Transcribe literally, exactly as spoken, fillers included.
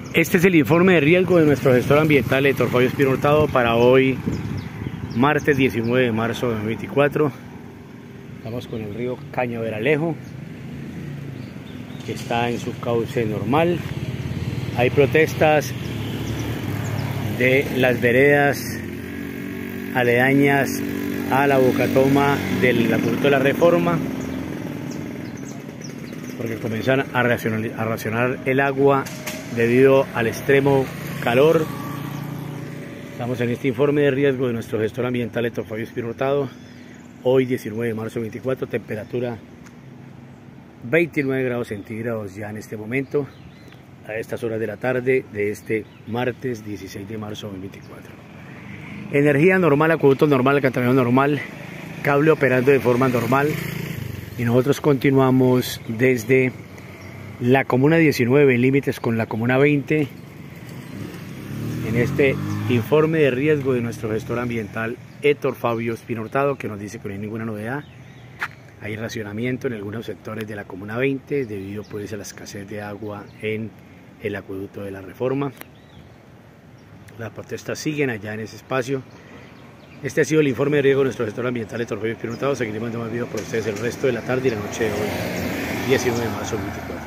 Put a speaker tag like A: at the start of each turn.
A: Este es el informe de riesgo de nuestro gestor ambiental, Héctor Fabio Espino Hurtado, para hoy, martes diecinueve de marzo de dos mil veinticuatro. Estamos con el río Cañaveralejo, que está en su cauce normal. Hay protestas de las veredas aledañas a la bocatoma del acueducto de la Reforma, porque comienzan a racionar, a racionar el agua debido al extremo calor. Estamos en este informe de riesgo de nuestro gestor ambiental, Héctor Fabio Espino Hurtado. Hoy diecinueve de marzo de veinticuatro, temperatura veintinueve grados centígrados ya en este momento, a estas horas de la tarde de este martes dieciséis de marzo de dos mil veinticuatro. Energía normal, acueducto normal, alcantarillado normal, cable operando de forma normal, y nosotros continuamos desde la comuna diecinueve en límites con la comuna veinte en este informe de riesgo de nuestro gestor ambiental, Héctor Fabio Espino Hurtado, que nos dice que no hay ninguna novedad. Hay racionamiento en algunos sectores de la comuna veinte debido pues a la escasez de agua en el acueducto de la Reforma. Las protestas siguen allá en ese espacio. Este ha sido el informe de riesgo de nuestro gestor ambiental, Héctor Fabio Espino Hurtado. Seguiremos dando más videos para ustedes el resto de la tarde y la noche de hoy, diecinueve de marzo de dos mil veinticuatro.